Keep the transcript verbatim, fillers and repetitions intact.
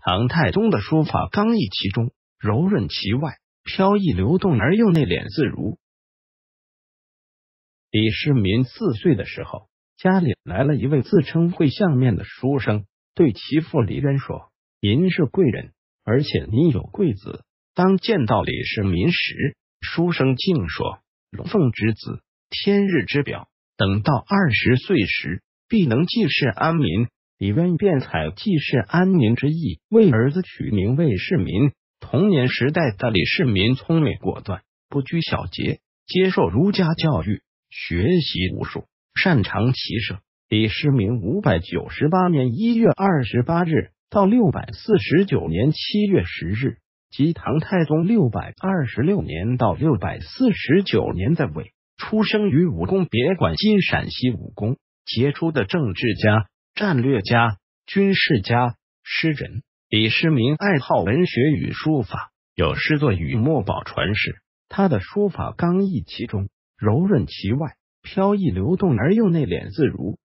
唐太宗的书法刚毅其中，柔润其外，飘逸流动而又内敛自如。李世民四岁的时候，家里来了一位自称会相面的书生，对其父李渊说：“您是贵人，而且您有贵子。”当见到李世民时，书生竟说：“龙凤之子，天日之表，等到二十岁时，必能济世安民。”李渊便采济世安民之意，为儿子取名魏世民。童年时代的李世民聪明果断，不拘小节，接受儒家教育，学习武术，擅长骑射。李世民五百九十八年一月二十八日到六百四十九年七月十日，即唐太宗六百二十六年到六百四十九年在位，出生于武功别馆（今陕西武功），杰出的政治家、战略家、军事家、诗人。李世民爱好文学与书法，有诗作与墨宝传世。他的书法刚毅其中，柔润其外，飘逸流动而又内敛自如。